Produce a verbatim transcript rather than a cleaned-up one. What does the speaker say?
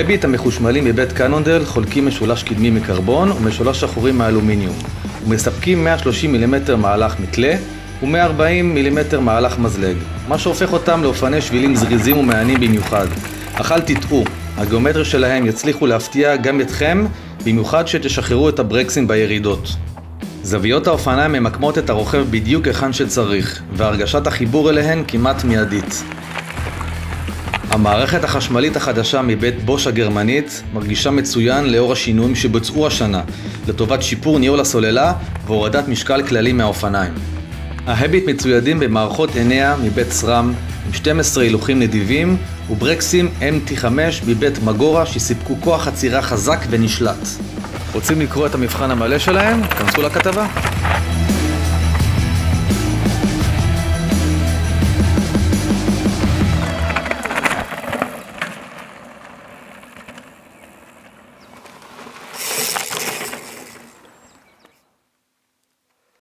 ההביט המחושמלים מבית קנונדל חולקים משולש קדמי מקרבון ומשולש אחורי מאלומיניום, ומספקים מאה ושלושים מילימטר מהלך מתלה ו-מאה וארבעים מילימטר מהלך מזלג, מה שהופך אותם לאופני שבילים זריזים ומעניינים במיוחד. אך אל תטעו, הגיאומטריה שלהם יצליחו להפתיע גם אתכם, במיוחד שתשחררו את הברקסים בירידות. זוויות האופניים ממקמות את הרוכב בדיוק היכן שצריך, והרגשת החיבור אליהן כמעט מיידית. המערכת החשמלית החדשה מבית בוש הגרמנית מרגישה מצוין לאור השינויים שבוצעו השנה, לטובת שיפור ניהול הסוללה והורדת משקל כללי מהאופניים. ההביט מצוידים במערכות עיניה מבית סרם, עם שנים עשר הילוכים נדיבים, וברקסים אם טי חמש מבית מגורה שסיפקו כוח עצירה חזק ונשלט. רוצים לקרוא את המבחן המלא שלהם? כנסו לכתבה.